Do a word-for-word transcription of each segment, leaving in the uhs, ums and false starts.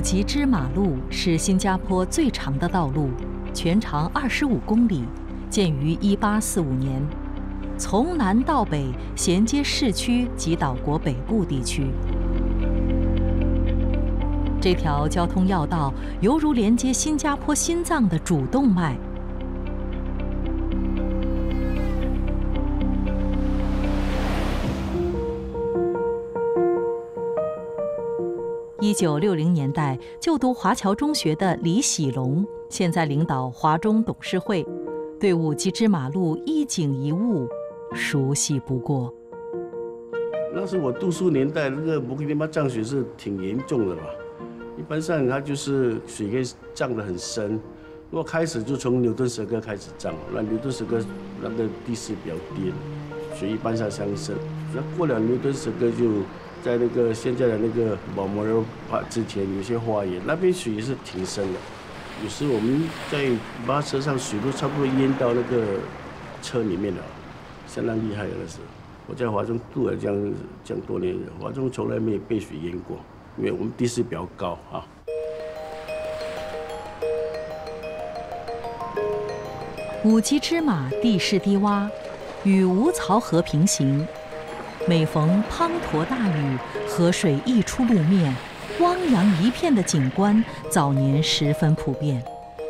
吉芝马路是新加坡最长的道路，全长二十五公里，建于一八四五年，从南到北衔接市区及岛国北部地区。这条交通要道犹如连接新加坡心脏的主动脉。一九六零年代就读华侨中学的李喜龙，现在领导华中董事会，对五吉芝马路一景一物熟悉不过。 那是我读书年代，那个摩根巴涨水是挺严重的吧？一般上它就是水可以涨得很深，如果开始就从牛顿石刻开始涨，那牛顿石刻那个地势比较低，水一般上相深。那过了牛顿石刻就。在那个现在的那个保摩罗帕之前，有些花园那边水也是挺深的，有时我们在巴士上水都差不多淹到那个车里面了，相当厉害的是。我在华中住了这样这样多年，华中从来没有被水淹过，因为我们地势比较高啊。 五吉芝马地势低洼，与吴槽河平行。每逢滂沱大雨，河水溢出路面，汪洋一片的景观，早年十分普遍。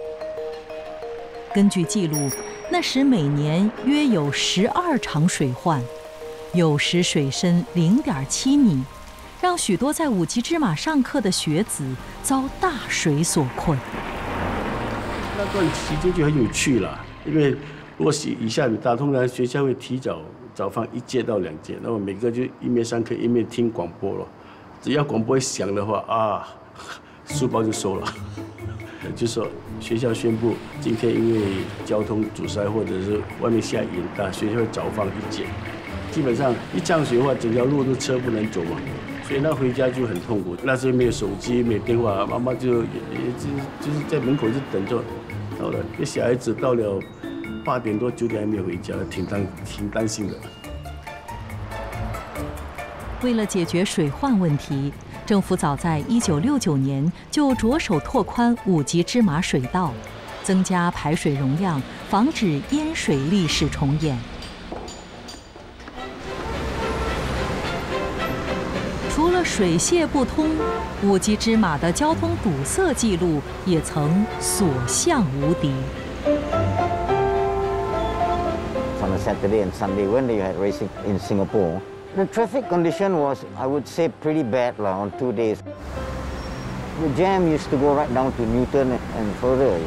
根据记录，那时每年约有十二场水患，有时水深零点七米，让许多在五吉芝马上课的学子遭大水所困。 那段期间就很有趣了，因为如果雨下很大，通常学校会提早。早放一节到两节，那么每个就一面上课一面听广播了。只要广播一响的话啊，书包就收了。就说学校宣布今天因为交通阻塞或者是外面下雨很大，学校会早放一节。基本上一降水的话，整条路都车不能走嘛，所以那回家就很痛苦。那时候没有手机，没有电话，妈妈就也就就是在门口就等着。到了，那小孩子到了。八点多九点还没有回家，挺担挺担心的。 为了解决水患问题，政府早在一九六九年就着手拓宽五吉芝马水道，增加排水容量，防止淹水历史重演。除了水泄不通，五吉芝马的交通堵塞记录也曾所向无敌。 On a Saturday and Sunday when they had racing in Singapore. The traffic condition was, I would say, pretty bad lah, on two days. The jam used to go right down to Newton and further.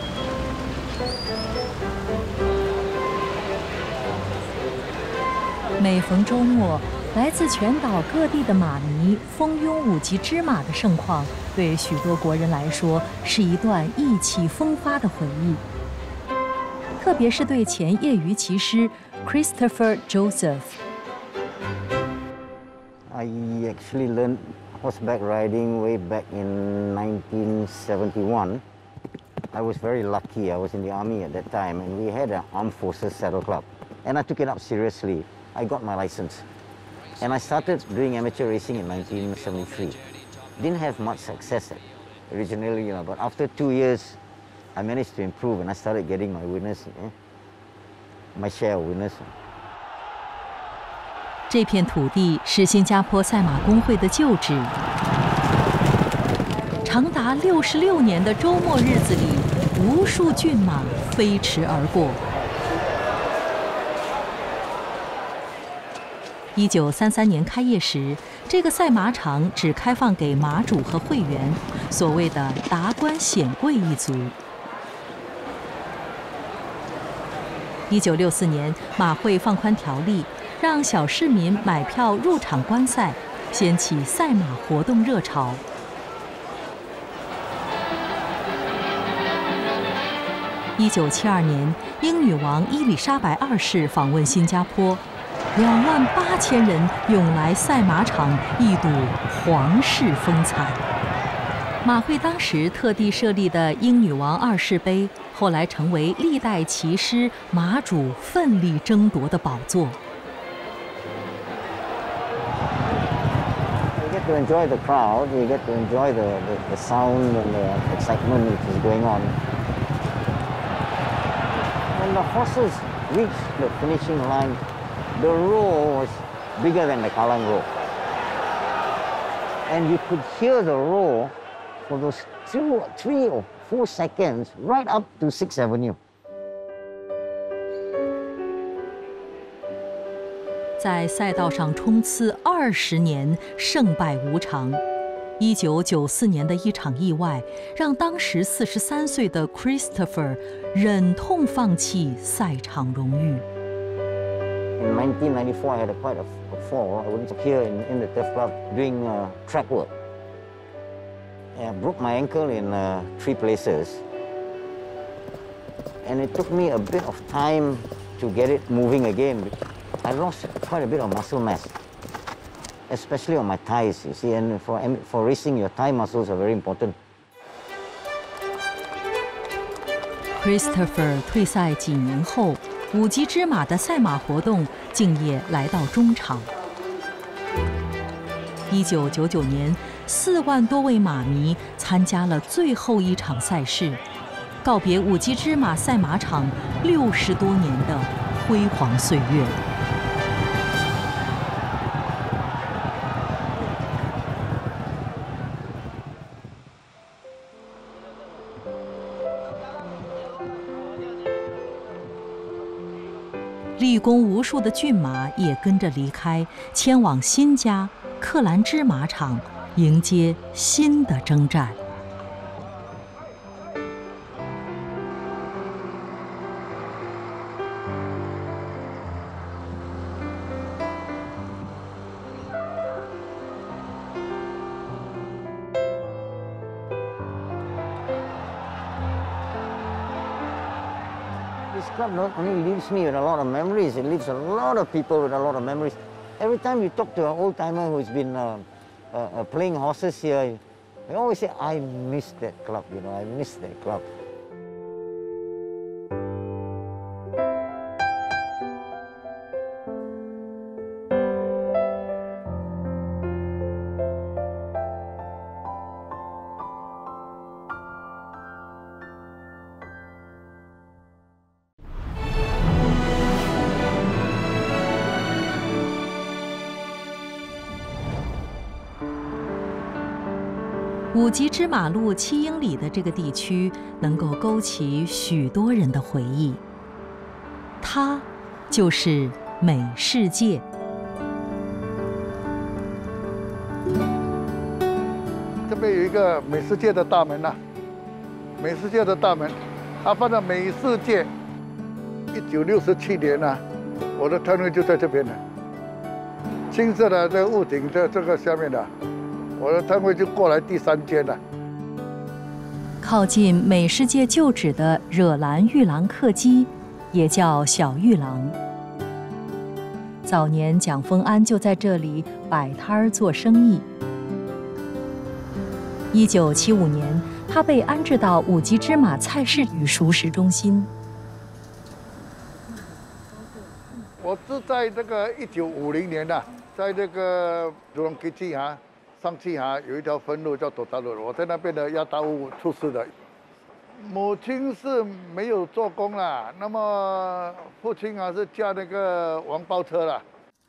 每逢周末，来自全岛各地的马迷蜂拥五吉芝马的盛况，对许多国人来说是一段意气风发的回忆。特别是对前业余骑师 Christopher Joseph。 I actually learned horseback riding way back in nineteen seventy-one. I was very lucky. I was in the army at that time, and we had an armed forces saddle club, and I took it up seriously. I got my license, and I started doing amateur racing in nineteen seventy-three. Didn't have much success originally, you know, but after two years. I managed to improve, and I started getting my winners, eh? my share of winners. 这片土地是新加坡赛马工会的旧址，长达六十六年的周末日子里，无数骏马飞驰而过。一九三三年开业时，这个赛马场只开放给马主和会员，所谓的达官显贵一族。一九六四年，马会放宽条例，让小市民买票入场观赛，掀起赛马活动热潮。一九七二年，英女王伊丽莎白二世访问新加坡，两万八千人涌来赛马场一睹皇室风采。马会当时特地设立的英女王二世杯，后来成为历代骑师、马主奋力争夺的宝座。 The to enjoy the crowd, you get to enjoy the, the, the sound and the excitement which is going on. When the horses reached the finishing line, the roar was bigger than the Kallang roar. And you could hear the roar for those two, three or four seconds right up to sixth Avenue. 在赛道上冲刺二十年，胜败无常。一九九四年的一场意外，让当时四十三岁的 Christopher 忍痛放弃赛场荣誉。 In nineteen ninety-four, I had a quite a, a fall. I was here in, in the turf club doing uh, track work. I broke my ankle in uh, three places, and it took me a bit of time to get it moving again. I lost quite a bit of muscle mass, especially on my thighs, you see, and for, for racing, your thigh muscles are very important. Christopher 退赛几年后，五级之马的赛马活动竟也来到中场。一九九九年，四万多位马迷参加了最后一场赛事，告别五级之马赛马场六十多年的辉煌岁月。立功无数的骏马也跟着离开，迁往新家克兰芝马场，迎接新的征战。 This club not only leaves me with a lot of memories, it leaves a lot of people with a lot of memories. Every time you talk to an old-timer who's been uh, uh, uh, playing horses here, they always say, I miss that club, you know, I miss that club. “五级之马路七英里”的这个地区，能够勾起许多人的回忆。它就是美世界。 这边有一个美世界的大门呐、啊，美世界的大门，它放在美世界。一九六七年呢、啊，我的摊位就在这边了，青色的这个屋顶在这个下面的、啊。 我的摊位就过来第三间了。 靠近美世界旧址的惹兰玉郎客机，也叫小玉郎。早年蒋丰安就在这里摆摊儿做生意。一九七五年，他被安置到五级之马菜市与熟食中心。 我是在这个一九五零年呐，在这个竹龙基地啊。 上去哈有一条分路叫斗达路，我在那边的亚达屋出事的。母亲是没有做工啦，那么父亲啊是驾那个王包车啦。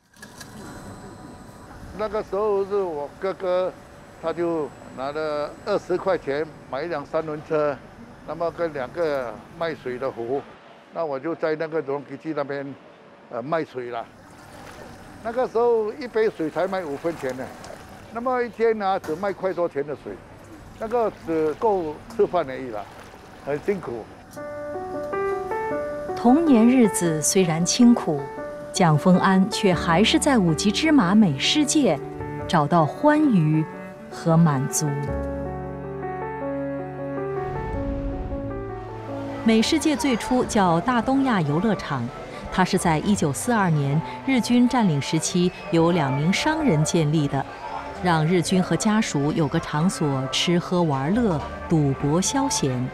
那个时候是我哥哥，他就拿了二十块钱买一辆三轮车，那么跟两个卖水的壶，那我就在那个龙基地那边呃卖水啦。那个时候一杯水才卖五分钱呢。 那么一天呢，只卖块多钱的水，那个只够吃饭而已啦，很辛苦。 童年日子虽然清苦，蒋丰安却还是在五级之马美世界找到欢愉和满足。美世界最初叫大东亚游乐场，它是在一九四二年日军占领时期由两名商人建立的。 让日军和家属有个场所吃喝玩乐、赌博消闲。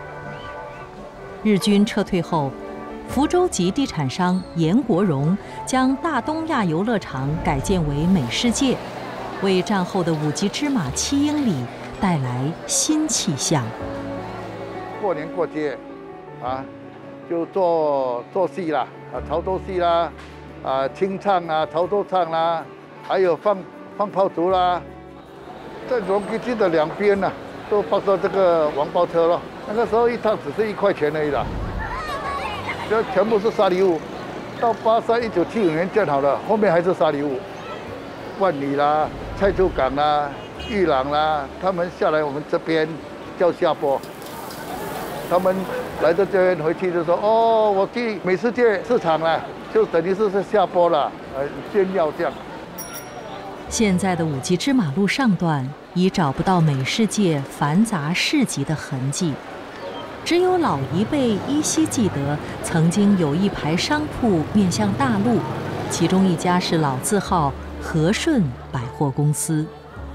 日军撤退后，福州籍地产商严国荣将大东亚游乐场改建为美世界， 为战后的五级芝麻七英里带来新气象。 过年过节，啊，就做做戏啦，啊，潮州戏啦，啊，清唱啊，潮州唱啦，还有放放炮竹啦，在龙基基的两边呢、啊，都包括这个王包车咯。那个时候一趟只是一块钱而已啦，这全部是沙梨屋。到巴萨一九七五年建好了，后面还是沙梨屋。万里啦、蔡厝港啦、玉朗啦，他们下来我们这边叫下坡。他们来到这边回去就说：“哦，我去美食界市场了，就等于是是下坡了，呃，炫耀这样。” 现在的五级芝马路上段已找不到美食界繁杂市集的痕迹，只有老一辈依稀记得曾经有一排商铺面向大路，其中一家是老字号和顺百货公司。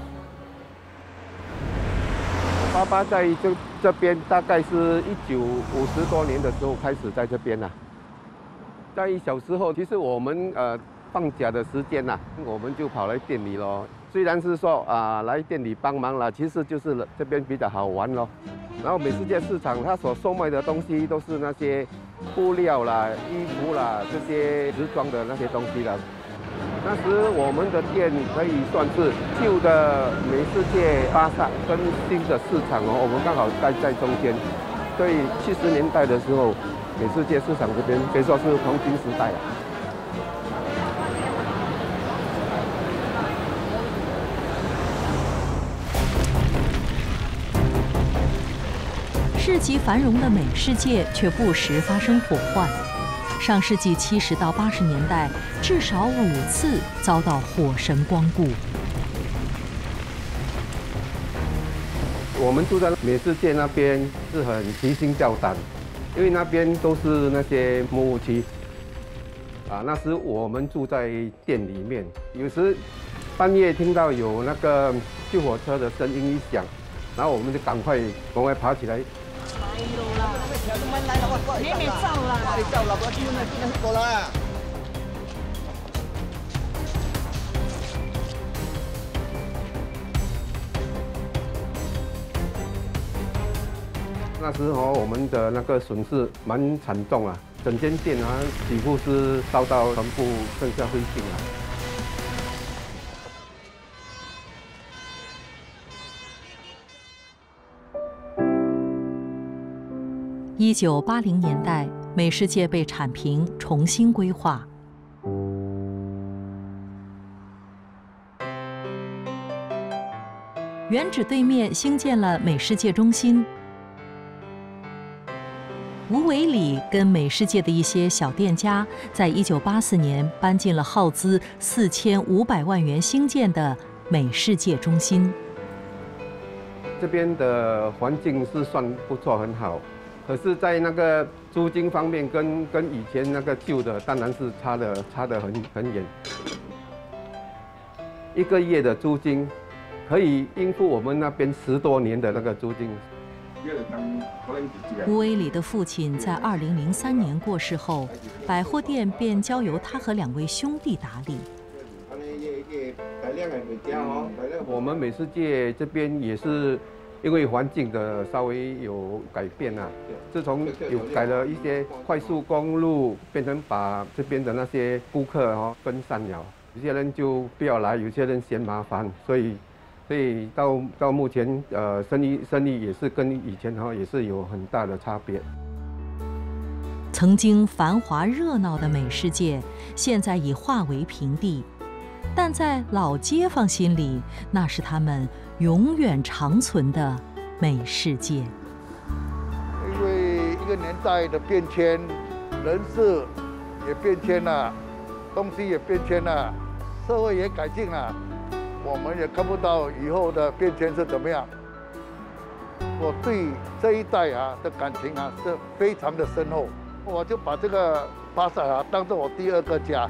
爸爸在这这边大概是一九五十多年的时候开始在这边啦、啊。在小时候，其实我们呃放假的时间呐、啊，我们就跑来店里咯。虽然是说啊、呃、来店里帮忙啦，其实就是这边比较好玩咯。然后美食界市场它所售卖的东西都是那些布料啦、衣服啦这些时装的那些东西啦。那时我们的店可以算是旧的美食界巴萨跟新的市场哦，我们刚好待在中间，所以七十年代的时候，美食界市场这边可以说是黄金时代啊。 市集繁荣的美食界却不时发生火患。上世纪七十到八十年代，至少五次遭到火神光顾。 我们住在美食界那边是很提心吊胆，因为那边都是那些木屋区。啊，那时我们住在店里面，有时半夜听到有那个救火车的声音一响，然后我们就赶快赶快爬起来。 你咪走啦！你走啦，我叫你邊個啦？ 那时候我们的那个损失蛮惨重啊，整间店啊几乎是烧到全部剩下灰烬了。 一九八零年代，美食界被铲平，重新规划。原址对面兴建了美食界中心。吴伟礼跟美食界的一些小店家，在一九八四年搬进了耗资四千五百万元兴建的美食界中心。 这边的环境是算不错，很好。可是，在那个租金方面跟，跟跟以前那个旧的，当然是差的差得很很远。一个月的租金可以应付我们那边十多年的那个租金。 吴伟礼的父亲在二零零三年过世后，百货店便交由他和两位兄弟打理。 我们美食界这边也是。因为环境的稍微有改变啊，自从有改了一些快速公路，变成把这边的那些顾客哦分散了，有些人就不要来，有些人嫌麻烦，所以所以到到目前呃生意生意也是跟以前哈也是有很大的差别。 曾经繁华热闹的美食界，现在已化为平地，但在老街坊心里，那是他们永远长存的美食界。 因为一个年代的变迁，人事也变迁了，东西也变迁了，社会也改进了，我们也看不到以后的变迁是怎么样。我对这一代啊的感情啊是非常的深厚，我就把这个巴萨啊当做我第二个家。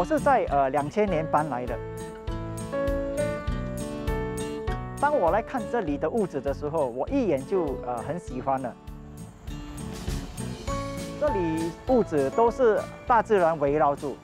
我是在呃两千年搬来的。当我来看这里的屋子的时候，我一眼就呃很喜欢了。这里屋子都是大自然围绕住。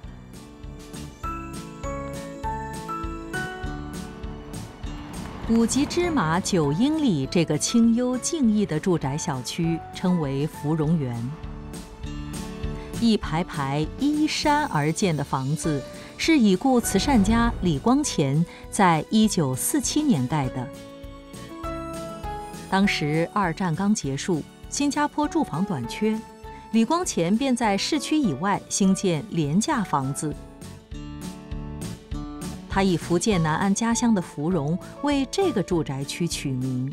五级芝麻九英里这个清幽静谧的住宅小区称为芙蓉园。一排排依山而建的房子，是已故慈善家李光前在一九四七年盖的。当时二战刚结束，新加坡住房短缺，李光前便在市区以外兴建廉价房子。他以福建南安家乡的芙蓉为这个住宅区取名。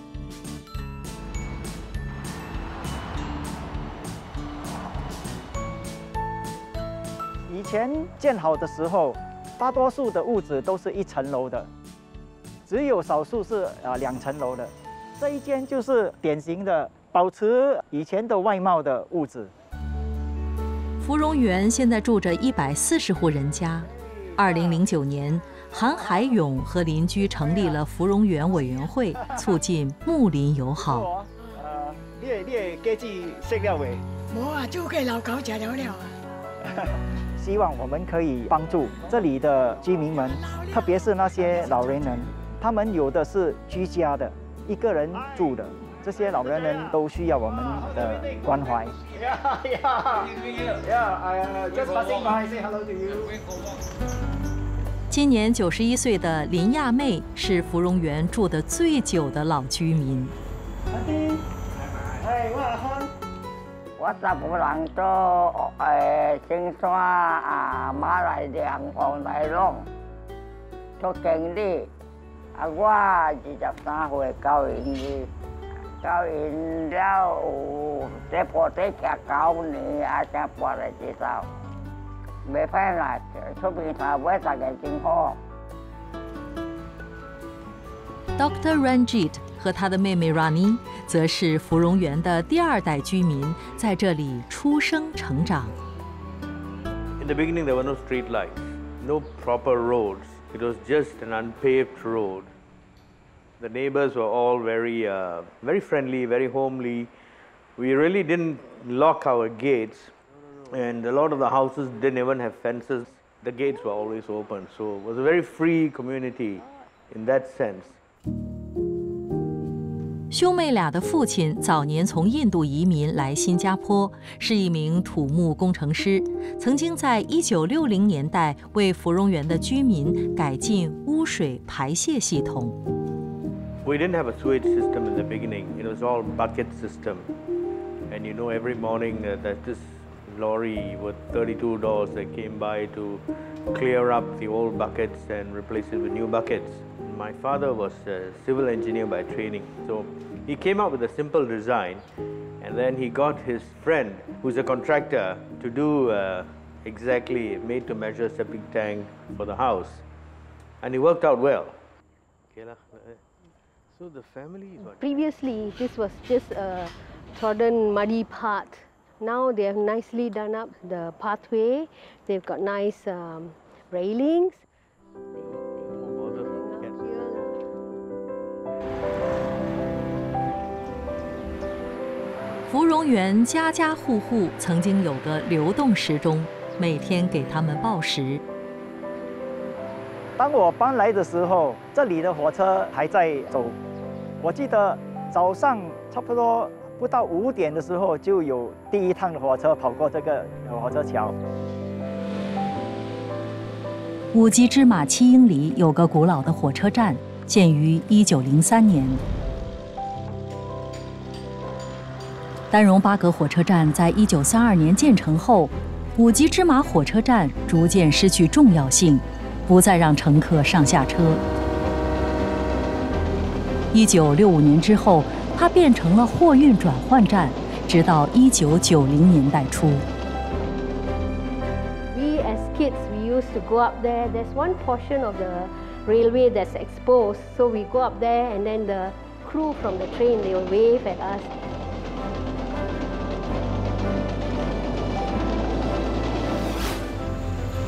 以前建好的时候，大多数的屋子都是一层楼的，只有少数是呃两层楼的。这一间就是典型的保持以前的外貌的屋子。 芙蓉园现在住着一百四十户人家。二零零九年，韩海勇和邻居成立了芙蓉园委员会，促进睦邻友好。 呃，你你家子識了未？ 冇啊，租嘅老狗食了了啊。 希望我们可以帮助这里的居民们，特别是那些老人人，他们有的是居家的，一个人住的，这些老人人都需要我们的关怀。Yeah, yeah, yeah. I just passing by, say hello to you. 今年九十一岁的林亚妹是芙蓉园住得最久的老居民。 阿弟，係我阿康。 我十個人都誒青山啊馬來良黃大龍做經理，啊我二十三歲教完醫，教完了有這破這腳九年啊，才過嚟接受，未翻嚟出邊頭揾實嘅健康。 Doctor Ranjit 和他的妹妹 Rani 则是芙蓉园的第二代居民，在这里出生成长。 In the beginning, there were no street lights, no proper roads. It was just an unpaved road. The neighbors were all very, uh, very friendly, very homely. We really didn't lock our gates, and a lot of the houses didn't even have fences. The gates were always open, so it was a very free community in that sense. 兄妹俩的父亲早年从印度移民来新加坡，是一名土木工程师，曾经在一九六零年代为芙蓉园的居民改进污水排泄系统。 We didn't have a sewage system in the beginning. It was all bucket system, and you know every morning uh, that this lorry with thirty-two doors that came by to clear up the old buckets and replace it with new buckets. My father was a civil engineer by training, so he came up with a simple design, and then he got his friend, who's a contractor, to do uh, exactly made-to-measure septic tank for the house, and it worked out well. So the family. Previously, this was just a trodden muddy path. Now they have nicely done up the pathway. They've got nice um, railings. 芙蓉园家家户户曾经有个流动时钟，每天给他们报时。 当我搬来的时候，这里的火车还在走。我记得早上差不多不到五点的时候，就有第一趟的火车跑过这个火车桥。 五级芝麻七英里有个古老的火车站，建于一九零三年。丹戎巴葛火车站在一九三二年建成后，五级芝麻火车站逐渐失去重要性，不再让乘客上下车。一九六五年之后，它变成了货运转换站，直到一九九零年代初。 We as kids, we used to go up there. There's one portion of the railway that's exposed, so we go up there, and then the crew from the train they will wave at us.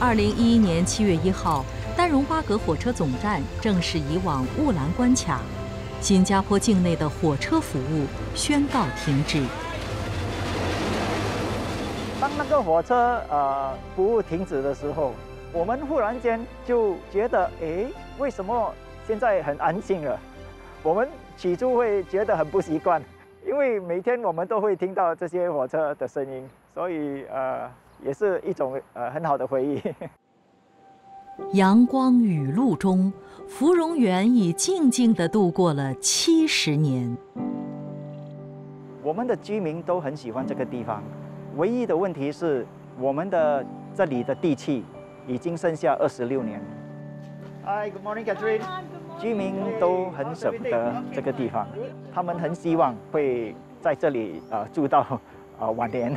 二零一一年七月一号，丹戎巴葛火车总站正式移往乌兰关卡，新加坡境内的火车服务宣告停止。 当那个火车呃服务停止的时候，我们忽然间就觉得，哎，为什么现在很安静了？我们起初会觉得很不习惯，因为每天我们都会听到这些火车的声音，所以呃也是一种呃很好的回忆。 阳光雨露中，芙蓉园已静静地度过了七十年。 我们的居民都很喜欢这个地方，唯一的问题是我们的这里的地契已经剩下二十六年。Hi, good morning, Catherine. 居民都很舍不得这个地方，他们很希望会在这里呃住到呃晚年。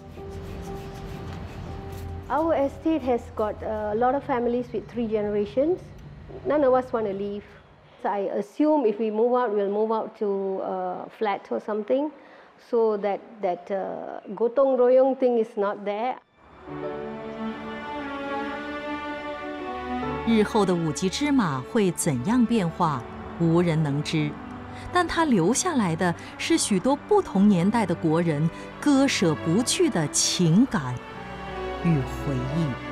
Our estate has got a lot of families with three generations. None of us want to leave. So I assume if we move out, we'll move out to a flat or something, so that that uh, gotong royong thing is not there. 日后的五级芝马会怎样变化，无人能知。但它留下来的是许多不同年代的国人割舍不去的情感与回忆。